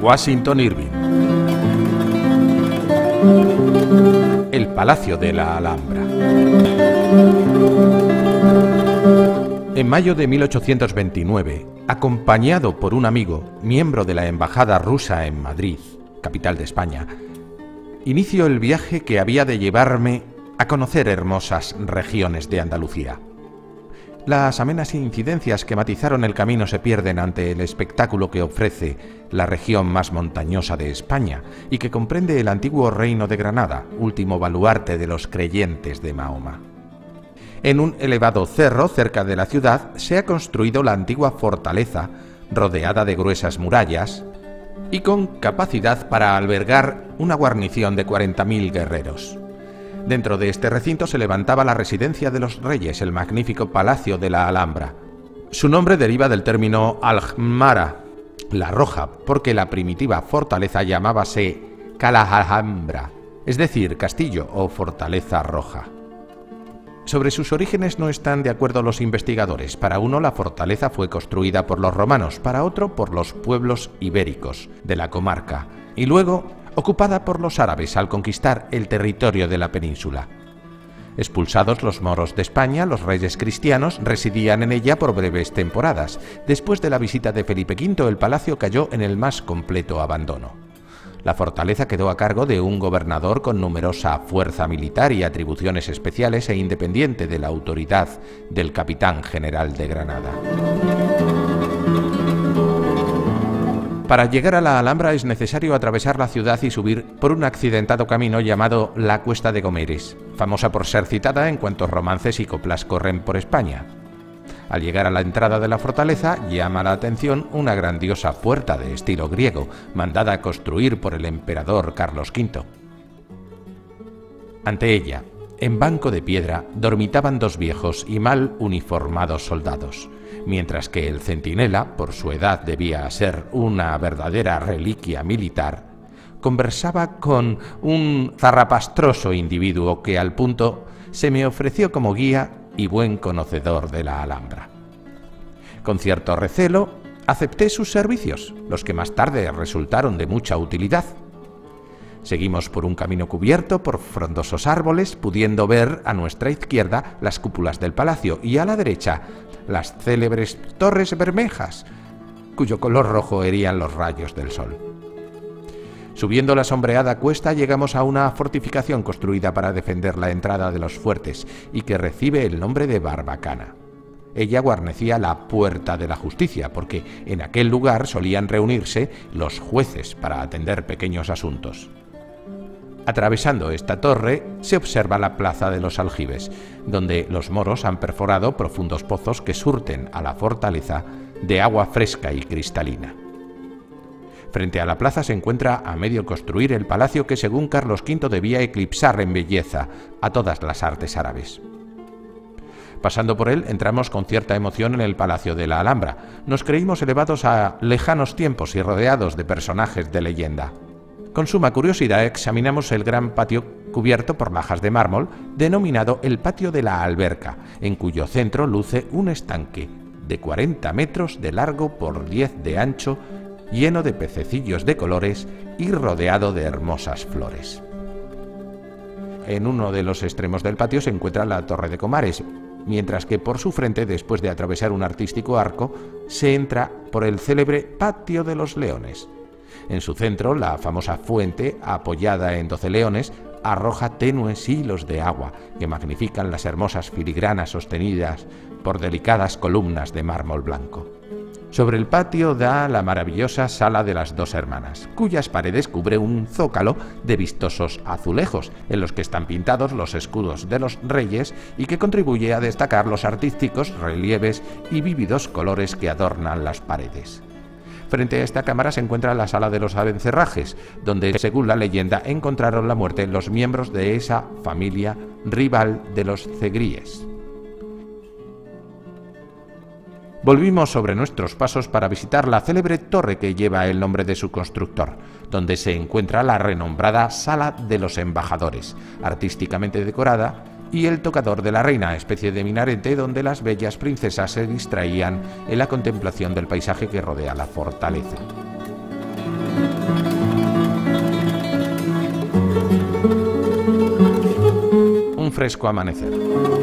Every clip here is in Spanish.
Washington Irving. El Palacio de la Alhambra. En mayo de 1829, acompañado por un amigo, miembro de la Embajada rusa en Madrid, capital de España, inicio el viaje que había de llevarme a conocer hermosas regiones de Andalucía. Las amenas incidencias que matizaron el camino se pierden ante el espectáculo que ofrece la región más montañosa de España y que comprende el antiguo reino de Granada, último baluarte de los creyentes de Mahoma. En un elevado cerro cerca de la ciudad se ha construido la antigua fortaleza, rodeada de gruesas murallas y con capacidad para albergar una guarnición de 40.000 guerreros. Dentro de este recinto se levantaba la residencia de los reyes, el magnífico Palacio de la Alhambra. Su nombre deriva del término Alhambra, la roja, porque la primitiva fortaleza llamábase Cala Alhambra, es decir, castillo o fortaleza roja. Sobre sus orígenes no están de acuerdo los investigadores. Para uno, la fortaleza fue construida por los romanos, para otro, por los pueblos ibéricos de la comarca, y luego ocupada por los árabes al conquistar el territorio de la península. Expulsados los moros de España, los reyes cristianos residían en ella por breves temporadas. Después de la visita de Felipe V, el palacio cayó en el más completo abandono. La fortaleza quedó a cargo de un gobernador con numerosa fuerza militar y atribuciones especiales e independiente de la autoridad del capitán general de Granada. Para llegar a la Alhambra es necesario atravesar la ciudad y subir por un accidentado camino llamado la Cuesta de Gomeres, famosa por ser citada en cuantos romances y coplas corren por España. Al llegar a la entrada de la fortaleza llama la atención una grandiosa puerta de estilo griego, mandada a construir por el emperador Carlos V. Ante ella, en banco de piedra, dormitaban dos viejos y mal uniformados soldados, mientras que el centinela, por su edad debía ser una verdadera reliquia militar, conversaba con un zarrapastroso individuo que al punto se me ofreció como guía y buen conocedor de la Alhambra. Con cierto recelo, acepté sus servicios, los que más tarde resultaron de mucha utilidad. Seguimos por un camino cubierto por frondosos árboles, pudiendo ver a nuestra izquierda las cúpulas del palacio y a la derecha las célebres Torres Bermejas, cuyo color rojo herían los rayos del sol. Subiendo la sombreada cuesta llegamos a una fortificación construida para defender la entrada de los fuertes y que recibe el nombre de Barbacana. Ella guarnecía la Puerta de la Justicia, porque en aquel lugar solían reunirse los jueces para atender pequeños asuntos. Atravesando esta torre se observa la Plaza de los Aljibes, donde los moros han perforado profundos pozos que surten a la fortaleza de agua fresca y cristalina. Frente a la plaza se encuentra a medio construir el palacio que según Carlos V debía eclipsar en belleza a todas las artes árabes. Pasando por él, entramos con cierta emoción en el Palacio de la Alhambra. Nos creímos elevados a lejanos tiempos y rodeados de personajes de leyenda. Con suma curiosidad examinamos el gran patio cubierto por lajas de mármol, denominado el Patio de la Alberca, en cuyo centro luce un estanque de 40 metros de largo por 10 de ancho, lleno de pececillos de colores y rodeado de hermosas flores. En uno de los extremos del patio se encuentra la Torre de Comares, mientras que por su frente, después de atravesar un artístico arco, se entra por el célebre Patio de los Leones. En su centro, la famosa fuente, apoyada en 12 leones, arroja tenues hilos de agua que magnifican las hermosas filigranas sostenidas por delicadas columnas de mármol blanco. Sobre el patio da la maravillosa Sala de las Dos Hermanas, cuyas paredes cubre un zócalo de vistosos azulejos, en los que están pintados los escudos de los reyes y que contribuye a destacar los artísticos relieves y vívidos colores que adornan las paredes. Frente a esta cámara se encuentra la Sala de los Abencerrajes, donde, según la leyenda, encontraron la muerte los miembros de esa familia rival de los Zegríes. Volvimos sobre nuestros pasos para visitar la célebre torre que lleva el nombre de su constructor, donde se encuentra la renombrada Sala de los Embajadores, artísticamente decorada, y el tocador de la reina, especie de minarete donde las bellas princesas se distraían en la contemplación del paisaje que rodea la fortaleza. fresco amanecer.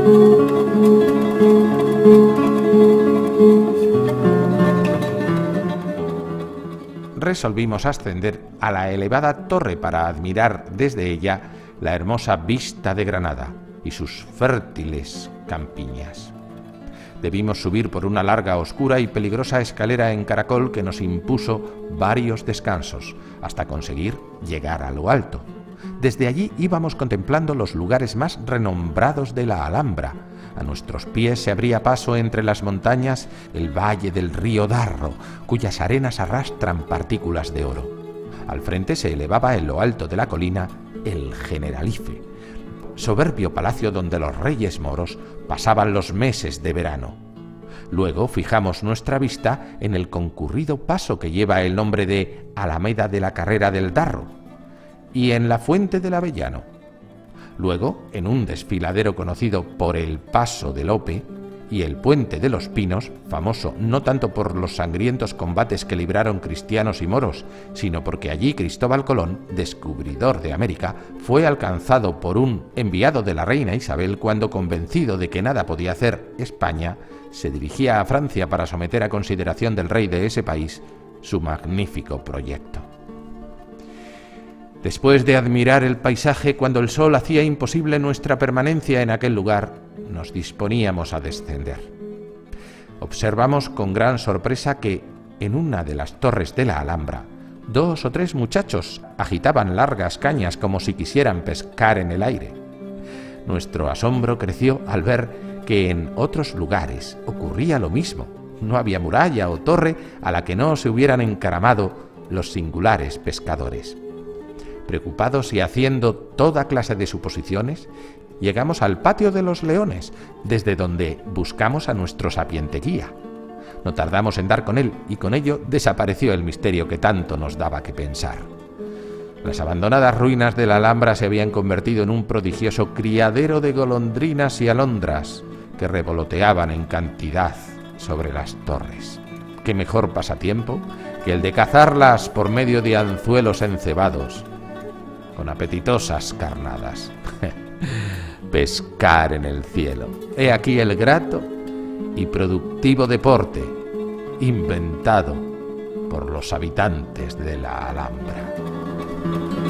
Resolvimos ascender a la elevada torre para admirar desde ella la hermosa vista de Granada y sus fértiles campiñas. Debimos subir por una larga, oscura y peligrosa escalera en caracol que nos impuso varios descansos, hasta conseguir llegar a lo alto. Desde allí íbamos contemplando los lugares más renombrados de la Alhambra. A nuestros pies se abría paso entre las montañas el valle del río Darro, cuyas arenas arrastran partículas de oro. Al frente se elevaba en lo alto de la colina el Generalife, soberbio palacio donde los reyes moros pasaban los meses de verano. Luego fijamos nuestra vista en el concurrido paso que lleva el nombre de Alameda de la Carrera del Darro y en la Fuente del Avellano. Luego, en un desfiladero conocido por el Paso de Lope y el Puente de los Pinos, famoso no tanto por los sangrientos combates que libraron cristianos y moros, sino porque allí Cristóbal Colón, descubridor de América, fue alcanzado por un enviado de la reina Isabel cuando, convencido de que nada podía hacer España, se dirigía a Francia para someter a consideración del rey de ese país su magnífico proyecto. Después de admirar el paisaje, cuando el sol hacía imposible nuestra permanencia en aquel lugar, nos disponíamos a descender. Observamos con gran sorpresa que, en una de las torres de la Alhambra, 2 o 3 muchachos agitaban largas cañas como si quisieran pescar en el aire. Nuestro asombro creció al ver que en otros lugares ocurría lo mismo. No había muralla o torre a la que no se hubieran encaramado los singulares pescadores. Preocupados y haciendo toda clase de suposiciones, llegamos al patio de los leones, desde donde buscamos a nuestro sapiente guía. No tardamos en dar con él, y con ello desapareció el misterio que tanto nos daba que pensar. Las abandonadas ruinas de la Alhambra se habían convertido en un prodigioso criadero de golondrinas y alondras que revoloteaban en cantidad sobre las torres. ¿Qué mejor pasatiempo que el de cazarlas por medio de anzuelos encebados con apetitosas carnadas? Pescar en el cielo. He aquí el grato y productivo deporte inventado por los habitantes de la Alhambra.